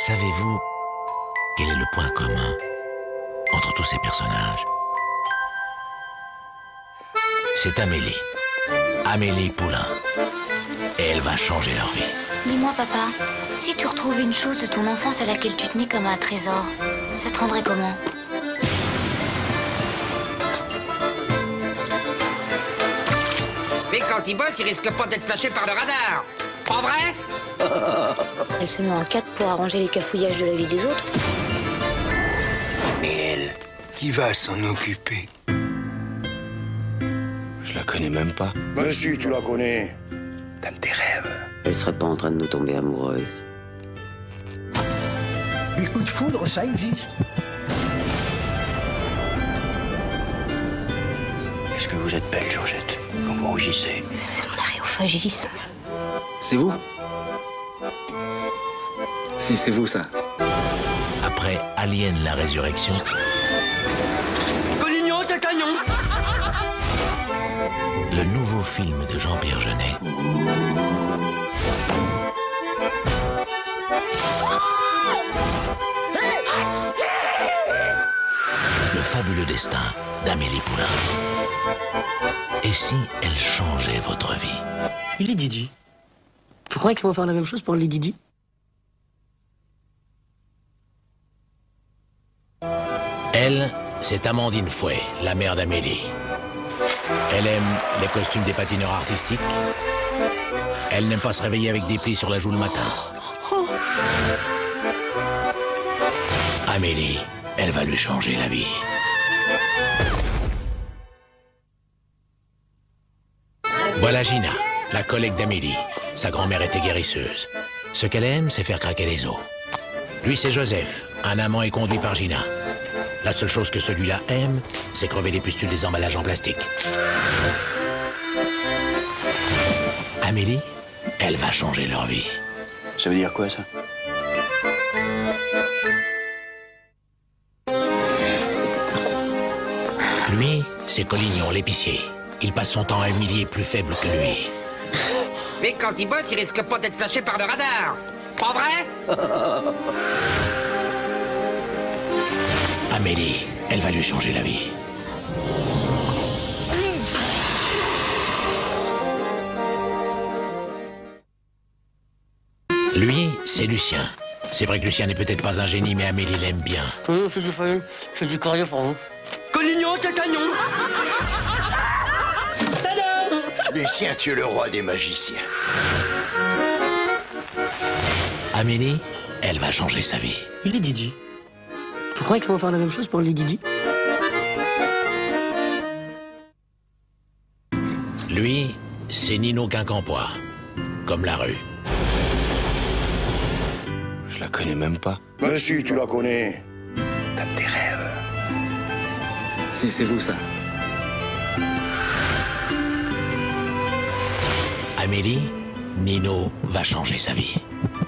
Savez-vous quel est le point commun entre tous ces personnages? C'est Amélie. Amélie Poulain. Et elle va changer leur vie. Dis-moi, papa, si tu retrouvais une chose de ton enfance à laquelle tu tenais comme un trésor, ça te rendrait comment? Mais quand il bosse, il risque pas d'être flashé par le radar. Pas vrai? Elle se met en quatre pour arranger les cafouillages de la vie des autres. Mais elle, qui va s'en occuper? Je la connais même pas. Mais si, tu la connais. Dans tes rêves. Elle serait pas en train de nous tomber amoureux. Les coups de foudre, ça existe. Est-ce que vous êtes belle, Georgette? Quand vous rougissez. C'est mon aréophagisme. C'est vous? Si, c'est vous, ça. Après Alien la résurrection, Collignon, t'es cagnon. le nouveau film de Jean-Pierre Jeunet. Le fabuleux destin d'Amélie Poulain. Et si elle changeait votre vie? Il est Didi. Vous croyez qu'ils vont faire la même chose pour les Didi? Elle, c'est Amandine Fouet, la mère d'Amélie. Elle aime les costumes des patineurs artistiques. Elle n'aime pas se réveiller avec des plis sur la joue le matin. Amélie, elle va lui changer la vie. Voilà Gina, la collègue d'Amélie. Sa grand-mère était guérisseuse. Ce qu'elle aime, c'est faire craquer les os. Lui, c'est Joseph, un amant est conduit par Gina. La seule chose que celui-là aime, c'est crever les pustules des emballages en plastique. Amélie, elle va changer leur vie. Ça veut dire quoi, ça? Lui, c'est Collignon, l'épicier. Il passe son temps à humilier plus faible que lui. Mais quand il bosse, il risque pas d'être flashé par le radar. Pas vrai? Amélie, elle va lui changer la vie. Lui, c'est Lucien. C'est vrai que Lucien n'est peut-être pas un génie, mais Amélie l'aime bien. C'est du feu, c'est du courrier pour vous. Collignon, t'es cagnon. Lucien, tu es le roi des magiciens. Amélie, elle va changer sa vie. Il est Didi. Vous croyez qu'ils vont faire la même chose pour les Didi? Lui, c'est Nino Quincampoix. Comme la rue. Je la connais même pas. Mais si, tu la connais. Dans tes rêves. Si, c'est vous, ça. Amélie, Nino va changer sa vie.